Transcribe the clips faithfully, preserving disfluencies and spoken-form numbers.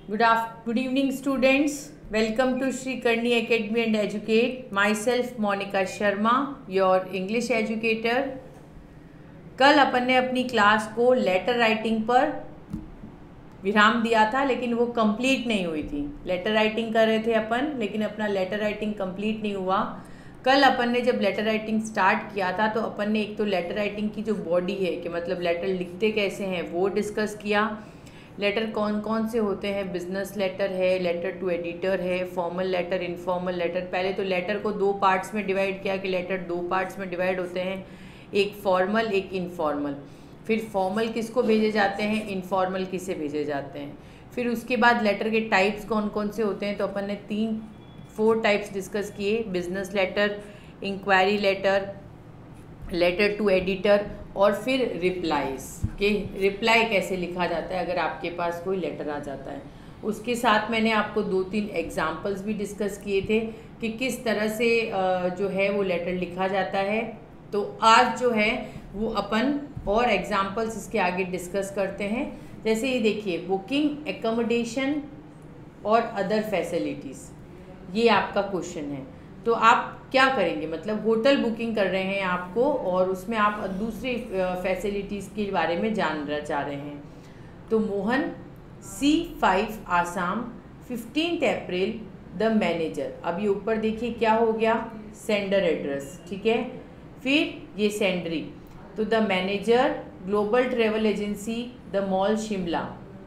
Good after, good evening, students. Welcome to Sri Karni Academy and Educate. Myself Monica Sharma, your English educator. कल अपन ने अपनी class को letter writing पर विराम दिया था, लेकिन वो कंप्लीट नहीं हुई थी. लेटर राइटिंग कर रहे थे अपन, लेकिन अपना लेटर राइटिंग कंप्लीट नहीं हुआ. कल अपन ने जब लेटर राइटिंग स्टार्ट किया था तो अपन ने एक तो लेटर राइटिंग की जो बॉडी है कि मतलब लेटर लिखते कैसे हैं वो डिस्कस किया. लेटर कौन कौन से होते हैं, बिजनेस लेटर है, लेटर टू एडिटर है, फॉर्मल लेटर, इनफॉर्मल लेटर. पहले तो लेटर को दो पार्ट्स में डिवाइड किया कि लेटर दो पार्ट्स में डिवाइड होते हैं, एक फॉर्मल एक इनफॉर्मल. फिर फॉर्मल किसको भेजे जाते हैं, इनफॉर्मल किसे भेजे जाते हैं. फिर उसके बाद लेटर के टाइप्स कौन कौन से होते हैं, तो अपन ने तीन फोर टाइप्स डिस्कस किए. Business letter, inquiry letter, letter to editor और फिर रिप्लाईज के रिप्लाई कैसे लिखा जाता है अगर आपके पास कोई लेटर आ जाता है. उसके साथ मैंने आपको दो तीन एग्जाम्पल्स भी डिस्कस किए थे कि किस तरह से जो है वो लेटर लिखा जाता है. तो आज जो है वो अपन और एग्जाम्पल्स इसके आगे डिस्कस करते हैं. जैसे ये देखिए, बुकिंग, एकोमोडेशन और अदर फैसिलिटीज़, ये आपका क्वेश्चन है. तो आप क्या करेंगे, मतलब होटल बुकिंग कर रहे हैं आपको और उसमें आप दूसरी फैसिलिटीज़ के बारे में जानना चाह रहे हैं. तो Mohan, C five Assam, fifteenth April, the manager. अब ये ऊपर देखिए क्या हो गया, सेंडर एड्रेस, ठीक है. फिर ये सेंडरी, तो the manager, global travel agency, the mall Shimla,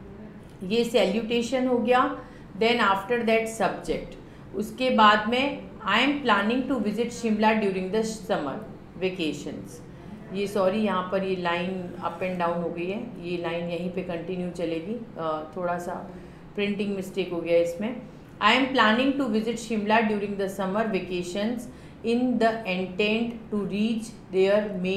ये सैल्यूटेशन हो गया. देन आफ्टर दैट सब्जेक्ट, उसके बाद में I am planning to visit Shimla during the summer vacations. ये सॉरी यहाँ पर ये लाइन अप एंड डाउन हो गई है, ये लाइन यहीं पे कंटिन्यू चलेगी, थोड़ा सा प्रिंटिंग मिस्टेक हो गया इसमें. I am planning to visit Shimla during the summer vacations in the intent to reach there may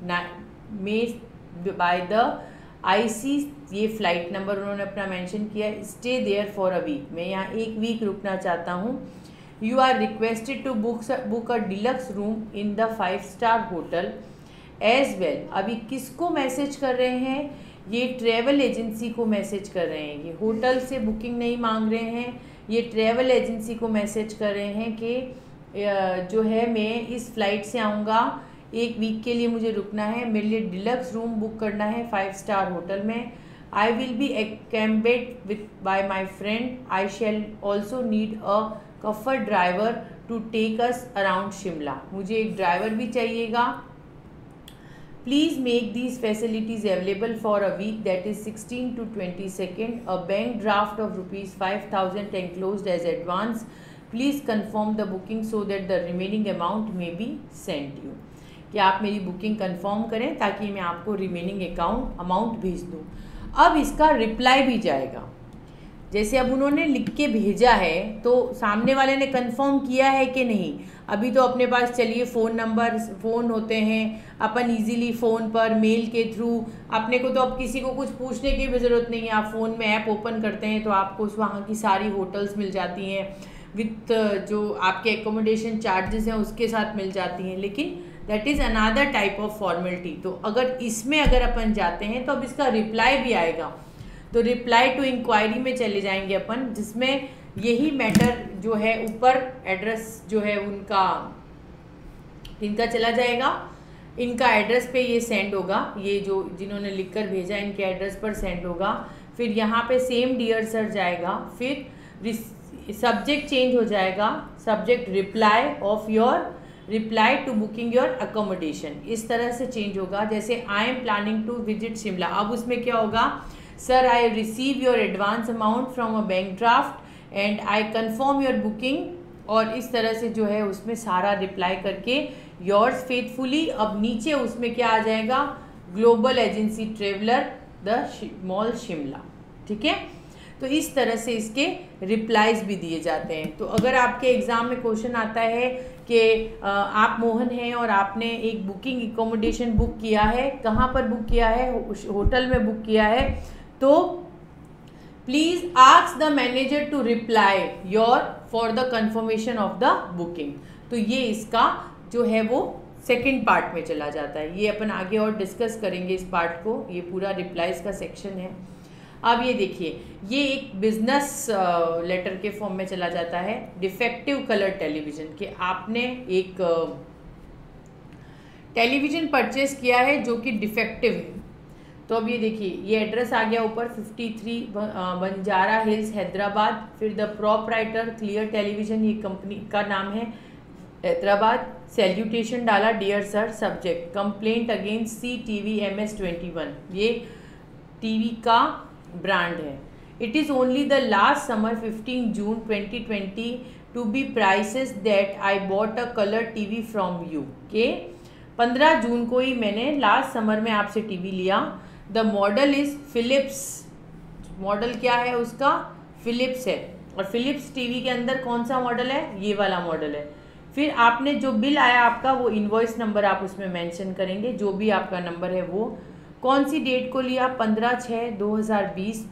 may by the I C. ये फ्लाइट नंबर उन्होंने अपना मेंशन किया. Stay there for a week, मैं यहाँ एक वीक रुकना चाहता हूँ. You are requested to book book a deluxe room in the five star hotel as well. अभी किसको मैसेज कर रहे हैं, ये ट्रैवल एजेंसी को मैसेज कर रहे हैं. ये होटल से बुकिंग नहीं मांग रहे हैं, ये ट्रैवल एजेंसी को मैसेज कर रहे हैं कि जो है मैं इस फ्लाइट से आऊँगा, एक वीक के लिए मुझे रुकना है, मेरे लिए डिलक्स रूम बुक करना है फाइव स्टार होटल में. I will be accompanied with by my friend. I shall also need a chauffeur driver to take us around Shimla. मुझे एक ड्राइवर भी चाहिएगा. Please make these facilities available for a week that is sixteen to twenty second. A bank draft of rupees five thousand enclosed as advance. Please confirm the booking so that the remaining amount may be sent you. कि आप मेरी booking confirm करें ताकि मैं आपको remaining account amount भेज दूँ. अब इसका रिप्लाई भी जाएगा. जैसे अब उन्होंने लिख के भेजा है तो सामने वाले ने कंफर्म किया है कि नहीं. अभी तो अपने पास चलिए फ़ोन नंबर फ़ोन होते हैं, अपन इजीली फ़ोन पर मेल के थ्रू, अपने को तो अब किसी को कुछ पूछने की भी ज़रूरत नहीं है. आप फ़ोन में ऐप ओपन करते हैं तो आपको वहाँ की सारी होटल्स मिल जाती हैं विथ जो आपके एकोमोडेशन चार्जेस हैं उसके साथ मिल जाती हैं. लेकिन that is another type of formality. तो अगर इसमें अगर अपन जाते हैं तो अब इसका रिप्लाई भी आएगा. तो रिप्लाई टू इंक्वायरी में चले जाएंगे अपन, जिसमें यही मैटर जो है ऊपर एड्रेस जो है उनका इनका चला जाएगा. इनका एड्रेस पे ये सेंड होगा, ये जो जिन्होंने लिखकर भेजा इनके एड्रेस पर सेंड होगा. फिर यहाँ पे सेम डियर सर जाएगा. फिर सब्जेक्ट चेंज हो जाएगा, subject reply of your reply to booking your accommodation, इस तरह से चेंज होगा. जैसे I am planning to visit Shimla, अब उसमें क्या होगा, sir I receive your advance amount from a bank draft and I confirm your booking. और इस तरह से जो है उसमें सारा रिप्लाई करके योर्स फेथफुली. अब नीचे उसमें क्या आ जाएगा, global agency traveller the mall Shimla. ठीक है, तो इस तरह से इसके रिप्लाईज भी दिए जाते हैं. तो अगर आपके एग्ज़ाम में क्वेश्चन आता है कि आप मोहन हैं और आपने एक बुकिंग एकोमोडेशन बुक किया है, कहाँ पर बुक किया है, होटल में बुक किया है, तो please ask the manager to reply your for the confirmation of the booking. तो ये इसका जो है वो सेकंड पार्ट में चला जाता है. ये अपन आगे और डिस्कस करेंगे इस पार्ट को, ये पूरा रिप्लाईज का सेक्शन है. अब ये देखिए, ये एक बिजनेस लेटर के फॉर्म में चला जाता है। डिफेक्टिव कलर टेलीविज़न, कि आपने एक टेलीविज़न परचेस किया है जो कि डिफेक्टिव है। तो अब ये देखिए, ये एड्रेस आ गया ऊपर, fifty three Banjara Hills Hyderabad. फिर द प्रोपराइटर क्लियर टेलीविज़न, ये कंपनी का नाम है, हैदराबाद। सैल्यूटेशन डाला, dear sir. Subject complaint against C T V M S twenty one, ये टीवी का ब्रांड है। It is only the last summer fifteen June twenty twenty two be prices that I bought a colour TV from you, के पंद्रह जून को ही मैंने last summer में आपसे TV लिया। The model is Philips, model क्या है उसका, फिलिप्स है। और फिलिप्स टीवी के अंदर कौन सा मॉडल है, ये वाला मॉडल है। फिर आपने जो बिल आया आपका, वो इनवॉइस नंबर आप उसमें मेंशन करेंगे, जो भी आपका नंबर है वो। कौन सी डेट को लिया, पंद्रह छः दो हज़ार बीस।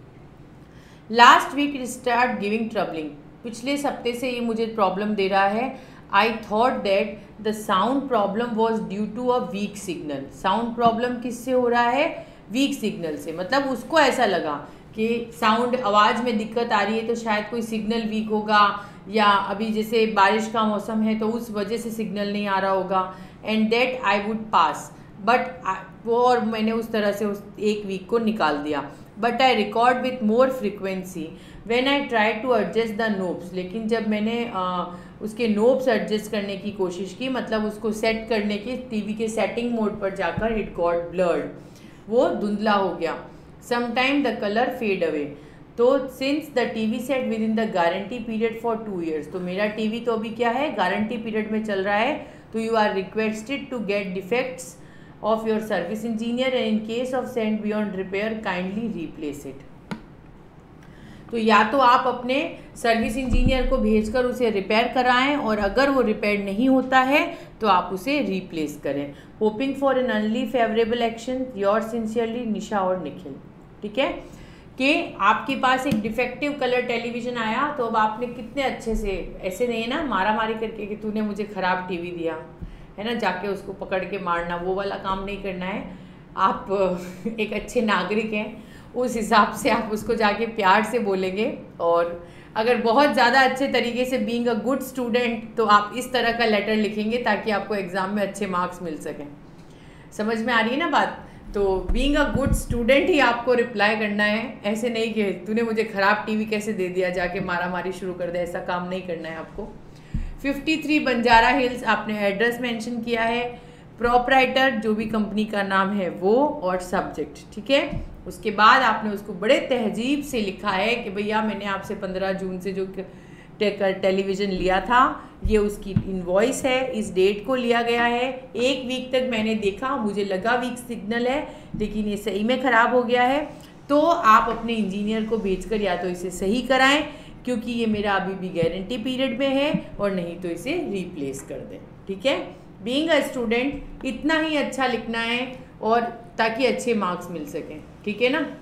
Last week it start giving troubling, पिछले हफ्ते से ये मुझे प्रॉब्लम दे रहा है। I thought that the sound problem was due to a weak signal. Sound problem किससे हो रहा है, वीक सिग्नल से। मतलब उसको ऐसा लगा कि साउंड, आवाज़ में दिक्कत आ रही है तो शायद कोई सिग्नल वीक होगा, या अभी जैसे बारिश का मौसम है तो उस वजह से सिग्नल नहीं आ रहा होगा। And that I would pass, but वो, और मैंने उस तरह से उस एक वीक को निकाल दिया। But I record with more frequency when I try to adjust the knobs, लेकिन जब मैंने आ, उसके नोब्स एडजस्ट करने की कोशिश की, मतलब उसको सेट करने की, टीवी के सेटिंग मोड पर जाकर, इट गॉट ब्लर्ड, वो धुंधला हो गया। Sometime the colour fade away. तो since the TV set within the guarantee period for two years, तो मेरा टीवी तो अभी क्या है, गारंटी पीरियड में चल रहा है। तो you are requested to get defects of your service engineer and in case of send beyond repair kindly replace it. तो या तो आप अपने सर्विस इंजीनियर को भेजकर उसे रिपेयर कराएं, और अगर वो रिपेयर नहीं होता है तो आप उसे रिप्लेस करें। Hoping for an early favourable action, your sincerely Nisha और निखिल। ठीक है, कि आपके पास एक डिफेक्टिव कलर टेलीविज़न आया, तो अब आपने कितने अच्छे से, ऐसे नहीं ना मारा मारी करके कि तूने मुझे ख़राब टीवी दिया है ना, जाके उसको पकड़ के मारना, वो वाला काम नहीं करना है। आप एक अच्छे नागरिक हैं, उस हिसाब से आप उसको जाके प्यार से बोलेंगे। और अगर बहुत ज़्यादा अच्छे तरीके से, बीइंग अ गुड स्टूडेंट, तो आप इस तरह का लेटर लिखेंगे ताकि आपको एग्ज़ाम में अच्छे मार्क्स मिल सकें। समझ में आ रही है ना बात। तो बीइंग अ गुड स्टूडेंट ही आपको रिप्लाई करना है, ऐसे नहीं कि तूने मुझे ख़राब टीवी कैसे दे दिया, जाके मारा मारी शुरू कर दे, ऐसा काम नहीं करना है आपको। फिफ्टी थ्री बंजारा हिल्स, आपने एड्रेस मेंशन किया है, प्रोपराइटर जो भी कंपनी का नाम है वो, और सब्जेक्ट। ठीक है, उसके बाद आपने उसको बड़े तहजीब से लिखा है कि भैया मैंने आपसे पंद्रह जून से जो टेलीविज़न लिया था, ये उसकी इनवॉइस है, इस डेट को लिया गया है, एक वीक तक मैंने देखा, मुझे लगा वीक सिग्नल है, लेकिन ये सही में ख़राब हो गया है। तो आप अपने इंजीनियर को भेजकर या तो इसे सही कराएं, क्योंकि ये मेरा अभी भी गारंटी पीरियड में है, और नहीं तो इसे रिप्लेस कर दें। ठीक है, बीइंग अ स्टूडेंट इतना ही अच्छा लिखना है, और ताकि अच्छे मार्क्स मिल सकें। ठीक है ना।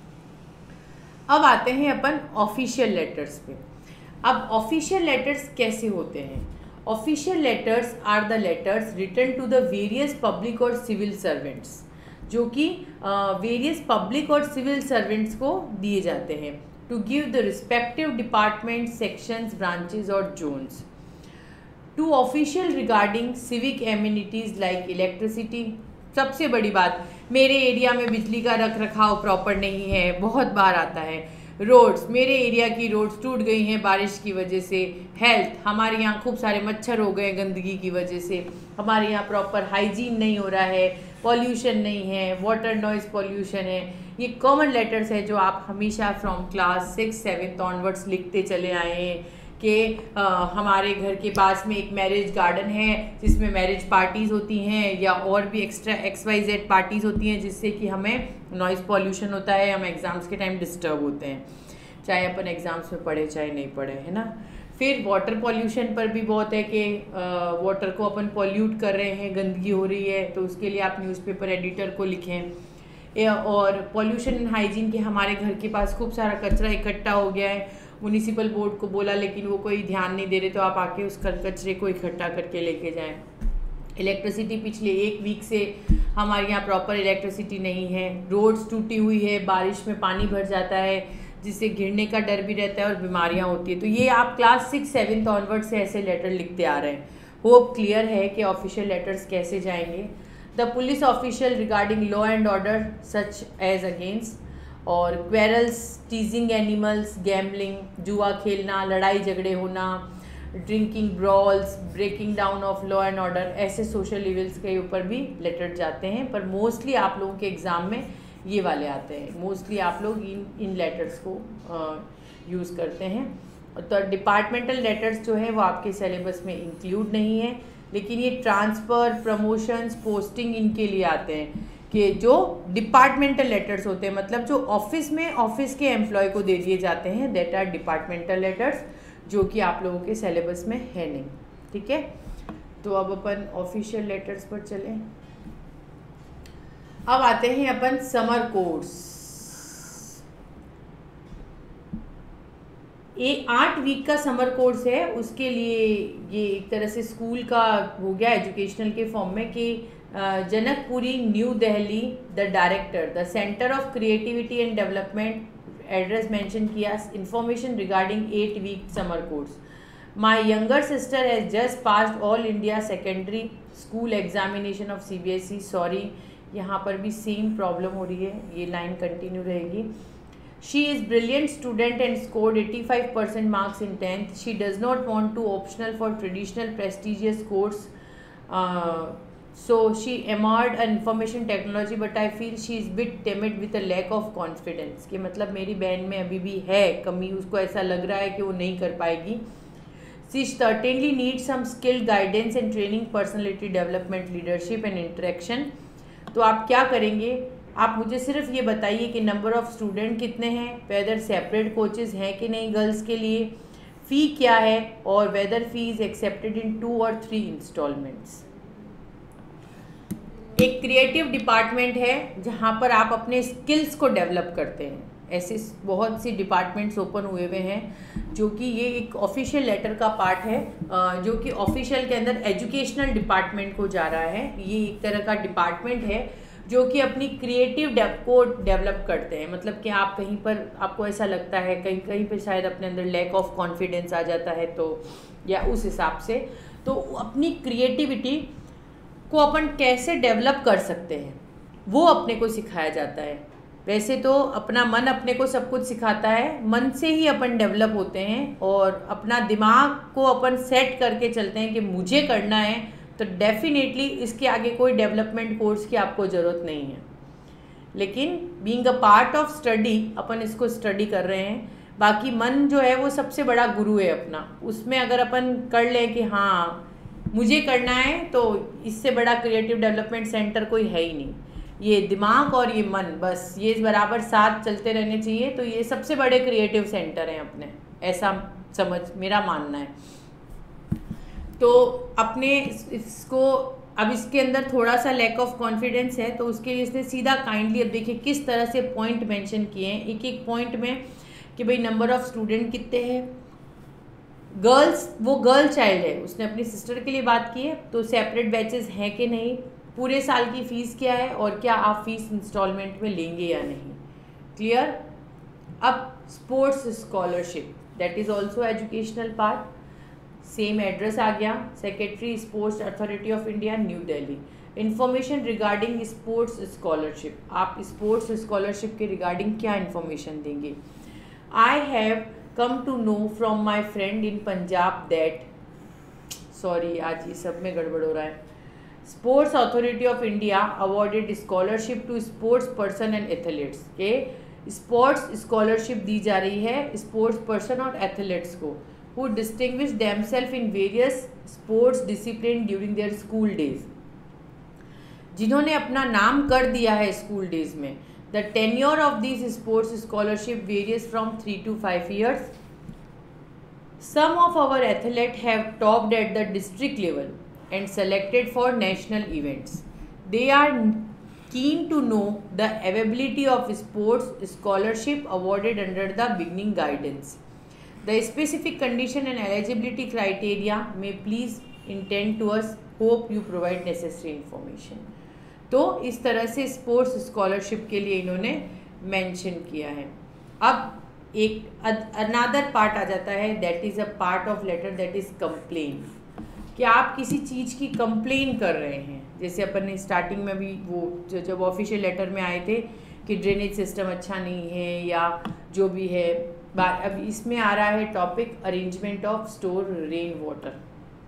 अब आते हैं अपन ऑफिशियल लेटर्स पे। अब ऑफिशियल लेटर्स कैसे होते हैं। Official letters are the letters written to the various public और सिविल सर्वेंट्स, जो कि वेरियस पब्लिक और सिविल सर्वेंट्स को दिए जाते हैं, to give the respective department, sections, branches और zones. To official regarding civic amenities like electricity. सबसे बड़ी बात, मेरे एरिया में बिजली का रख रखाव प्रॉपर नहीं है, बहुत बार आता है। रोड्स, मेरे एरिया की रोड्स टूट गई हैं बारिश की वजह से। हेल्थ, हमारे यहाँ खूब सारे मच्छर हो गए गंदगी की वजह से, हमारे यहाँ प्रॉपर हाइजीन नहीं हो रहा है, पॉल्यूशन नहीं है, वाटर नॉइज़ पॉल्यूशन है। ये कॉमन लेटर्स है जो आप हमेशा from class six seventh onwards लिखते चले आए हैं कि हमारे घर के पास में एक मैरिज गार्डन है जिसमें मैरिज पार्टीज़ होती हैं, या और भी extra X Y Z parties होती हैं, जिससे कि हमें नॉइज़ पॉल्यूशन होता है, हम एग्ज़ाम्स के टाइम डिस्टर्ब होते हैं, चाहे अपन एग्ज़ाम्स में पढ़े चाहे नहीं पढ़े, है ना। फिर वाटर पॉल्यूशन पर भी बहुत है कि वाटर को अपन पॉल्यूट कर रहे हैं, गंदगी हो रही है, तो उसके लिए आप न्यूज़पेपर एडिटर को लिखें। और पॉल्यूशन एंड हाइजीन के, हमारे घर के पास खूब सारा कचरा इकट्ठा हो गया है, म्यूनिसिपल बोर्ड को बोला लेकिन वो कोई ध्यान नहीं दे रहे, तो आप आके उस कचरे को इकट्ठा करके लेके जाएं। इलेक्ट्रिसिटी पिछले एक वीक से हमारे यहाँ प्रॉपर इलेक्ट्रिसिटी नहीं है, रोड्स टूटी हुई है, बारिश में पानी भर जाता है जिससे गिरने का डर भी रहता है और बीमारियाँ होती है। तो ये आप क्लास सिक्स सेवन्थ ऑनवर्ड से ऐसे लेटर लिखते आ रहे हैं। होप क्लियर है कि ऑफिशियल लेटर्स कैसे जाएंगे। The police official regarding law and order such as against, और क्वेरल्स, टीजिंग एनिमल्स, गैम्बलिंग, जुआ खेलना, लड़ाई झगड़े होना, drinking, brawls, breaking down of law and order, ऐसे सोशल इवेंट्स के ऊपर भी लेटर जाते हैं। पर मोस्टली आप लोगों के एग्ज़ाम में ये वाले आते हैं। मोस्टली आप लोग इन इन लेटर्स को यूज़ करते हैं। तो डिपार्टमेंटल लेटर्स जो है वो आपके सिलेबस में इंक्लूड नहीं है, लेकिन ये ट्रांसफ़र, प्रमोशंस, पोस्टिंग इनके लिए आते हैं कि जो डिपार्टमेंटल लेटर्स होते हैं, मतलब जो ऑफिस में ऑफिस के एम्प्लॉय को दे दिए जाते हैं, दैट आर डिपार्टमेंटल लेटर्स, जो कि आप लोगों के सिलेबस में है नहीं। ठीक है, तो अब अपन ऑफिशियल लेटर्स पर चलें। अब आते हैं अपन समर कोर्स। एक आठ वीक का समर कोर्स है, उसके लिए ये एक तरह से स्कूल का हो गया एजुकेशनल के फॉर्म में कि Janakpuri, new Delhi, the director, the centre of creativity and development, address mention किया, information regarding eight week summer course. My younger sister has just passed all India secondary school examination of C B S E. Sorry, यहाँ पर भी same problem हो रही है, ये line continue रहेगी। She is brilliant student and scored eighty five percent marks in tenth. She does not want to optional for traditional prestigious course, so she emerged an information technology but I feel she is bit timid with a lack of confidence। कि मतलब मेरी बहन में अभी भी है कमी, उसको ऐसा लग रहा है कि वो नहीं कर पाएगी। she certainly needs some skilled guidance and training, personality development, leadership and interaction। तो आप क्या करेंगे, आप मुझे सिर्फ ये बताइए कि नंबर ऑफ़ स्टूडेंट कितने हैं, वेदर सेपरेट कोचेज़ हैं कि नहीं गर्ल्स के लिए, फ़ी क्या है, और whether fee is accepted in two और थ्री इंस्टॉलमेंट्स। एक क्रिएटिव डिपार्टमेंट है जहाँ पर आप अपने स्किल्स को डेवलप करते हैं। ऐसे बहुत सी डिपार्टमेंट्स ओपन हुए हुए हैं, जो कि ये एक ऑफिशियल लेटर का पार्ट है, जो कि ऑफिशियल के अंदर एजुकेशनल डिपार्टमेंट को जा रहा है। ये एक तरह का डिपार्टमेंट है जो कि अपनी क्रिएटिव डेव को डेवलप करते हैं। मतलब कि आप कहीं पर आपको ऐसा लगता है, कहीं कहीं पर शायद अपने अंदर लैक ऑफ कॉन्फिडेंस आ जाता है, तो या उस हिसाब से तो अपनी क्रिएटिविटी को अपन कैसे डेवलप कर सकते हैं वो अपने को सिखाया जाता है। वैसे तो अपना मन अपने को सब कुछ सिखाता है, मन से ही अपन डेवलप होते हैं, और अपना दिमाग को अपन सेट करके चलते हैं कि मुझे करना है, तो डेफिनेटली इसके आगे कोई डेवलपमेंट कोर्स की आपको ज़रूरत नहीं है। लेकिन being a part of study अपन इसको स्टडी कर रहे हैं। बाकी मन जो है वो सबसे बड़ा गुरु है अपना, उसमें अगर अपन कर लें कि हाँ मुझे करना है, तो इससे बड़ा क्रिएटिव डेवलपमेंट सेंटर कोई है ही नहीं। ये दिमाग और ये मन, बस ये बराबर साथ चलते रहने चाहिए, तो ये सबसे बड़े क्रिएटिव सेंटर हैं अपने, ऐसा समझ मेरा मानना है। तो अपने इसको अब इसके अंदर थोड़ा सा लैक ऑफ कॉन्फिडेंस है, तो उसके लिए इसने सीधा काइंडली अब देखिए किस तरह से पॉइंट मेंशन किए हैं एक एक पॉइंट में कि भाई नंबर ऑफ़ स्टूडेंट कितने हैं, गर्ल्स, वो गर्ल चाइल्ड है, उसने अपनी सिस्टर के लिए बात की है, तो सेपरेट बैचेस हैं कि नहीं, पूरे साल की फ़ीस क्या है, और क्या आप फीस इंस्टॉलमेंट में लेंगे या नहीं। क्लियर। अब sports scholarship, that is also educational part. Same address आ गया, secretary sports authority of India, new Delhi. Information regarding sports scholarship, आप स्पोर्ट्स स्कॉलरशिप के रिगार्डिंग क्या इन्फॉर्मेशन देंगे। I have come to know from my friend in Punjab that, sorry आज ये सब में गड़बड़ हो रहा है, sports authority of India awarded scholarship to sports person and athletes. के स्पोर्ट्स स्कॉलरशिप दी जा रही है स्पोर्ट्स पर्सन और एथलीट्स को who distinguish themselves in various sports discipline during their school days, जिन्होंने अपना नाम कर दिया है स्कूल डेज में। The tenure of these sports scholarship varies from three to five years. Some of our athletes have topped at the district level and selected for national events. They are keen to know the availability of sports scholarship awarded under the beginning guidance. The specific condition and eligibility criteria may please intend to us, hope you provide necessary information. तो इस तरह से sports scholarship के लिए इन्होंने mention किया है। अब एक अनदर पार्ट आ जाता है, that is a part of letter, that is complain. कि आप किसी चीज़ की कंप्लेन कर रहे हैं, जैसे अपन ने स्टार्टिंग में भी वो जो जब ऑफिशियल लेटर में आए थे कि ड्रेनेज सिस्टम अच्छा नहीं है या जो भी है। अब इसमें आ रहा है topic arrangement of store rain water.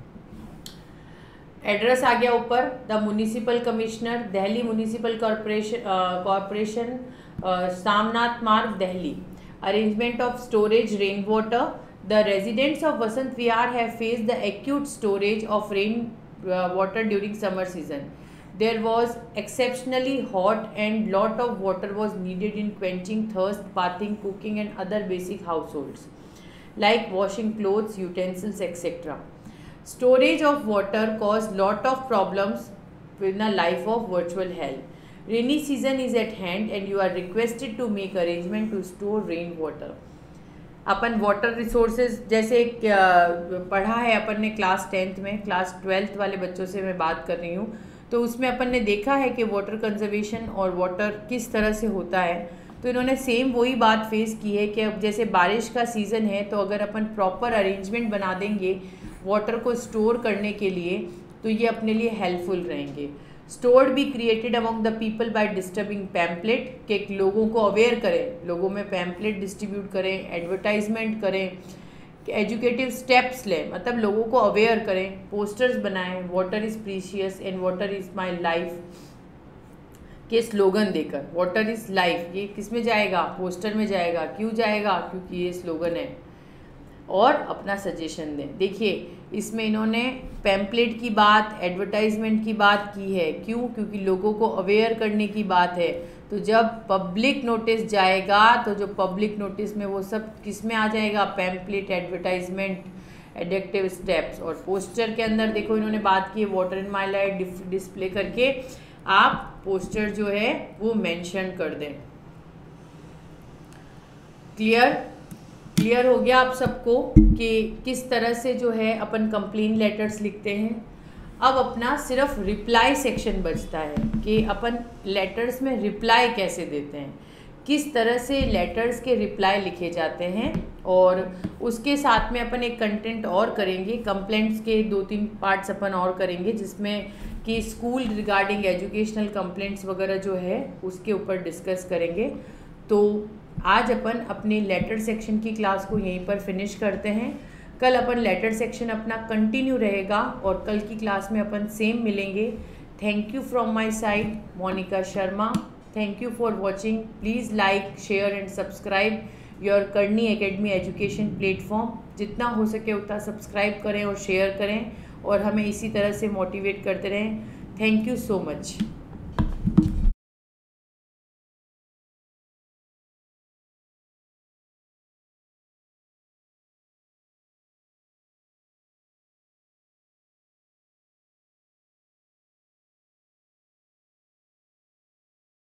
Address आ गया ऊपर, the municipal commissioner, Delhi municipal corporation corporation Samnath Marg, Delhi. Arrangement of storage rain water, the residents of Vasant Vihar have faced the acute storage of rain uh, water during summer season. There was exceptionally hot and lot of water was needed in quenching thirst, bathing, cooking and other basic households like washing clothes, utensils, et cetera. Storage of water caused lot of problems in a life of virtual hell. Rainy season is at hand and you are requested to make arrangement to store rain water. अपन water resources जैसे पढ़ा है अपन ने class tenth में, class twelfth वाले बच्चों से मैं बात कर रही हूँ, तो उसमें अपन ने देखा है कि वाटर कंजर्वेशन और वाटर किस तरह से होता है। तो इन्होंने सेम वही बात फेस की है कि अब जैसे बारिश का सीज़न है तो अगर अपन प्रॉपर अरेंजमेंट बना देंगे वाटर को स्टोर करने के लिए तो ये अपने लिए हेल्पफुल रहेंगे। Stored be created among the people by disturbing pamphlet, के लोगों को अवेयर करें, लोगों में पैम्पलेट डिस्ट्रीब्यूट करें, एडवर्टाइजमेंट करें, एजुकेटिव स्टेप्स लें, मतलब लोगों को अवेयर करें, पोस्टर्स बनाएं, water is precious and water is my life के स्लोगन देकर। वाटर इज़ लाइफ ये किस में जाएगा, पोस्टर में जाएगा। क्यों जाएगा, क्योंकि ये स्लोगन है। और अपना सजेशन दें। देखिए इसमें इन्होंने पैम्पलेट की बात, एडवर्टाइजमेंट की बात की है। क्यों, क्योंकि लोगों को अवेयर करने की बात है। तो जब पब्लिक नोटिस जाएगा तो जो पब्लिक नोटिस में वो सब किस में आ जाएगा, पैम्पलेट, एडवर्टाइजमेंट, एडिक्टिव स्टेप्स। और पोस्टर के अंदर देखो इन्होंने बात की है water in my life display करके आप पोस्टर जो है वो मेंशन कर दें। क्लियर क्लियर हो गया आप सबको कि किस तरह से जो है अपन कंप्लेन लेटर्स लिखते हैं। अब अपना सिर्फ रिप्लाई सेक्शन बचता है कि अपन लेटर्स में रिप्लाई कैसे देते हैं, किस तरह से लेटर्स के रिप्लाई लिखे जाते हैं। और उसके साथ में अपन एक कंटेंट और करेंगे, कंप्लेंट्स के दो तीन पार्ट्स अपन और करेंगे जिसमें कि स्कूल रिगार्डिंग एजुकेशनल कंप्लेंट्स वगैरह जो है उसके ऊपर डिस्कस करेंगे। तो आज अपन अपने लेटर सेक्शन की क्लास को यहीं पर फिनिश करते हैं। कल अपन लेटर सेक्शन अपना कंटिन्यू रहेगा और कल की क्लास में अपन सेम मिलेंगे। Thank you from my side, Monika Sharma. Thank you for watching. Please like, share and subscribe your Karni Academy education platform. जितना हो सके उतना सब्सक्राइब करें और शेयर करें और हमें इसी तरह से मोटिवेट करते रहें। Thank you so much.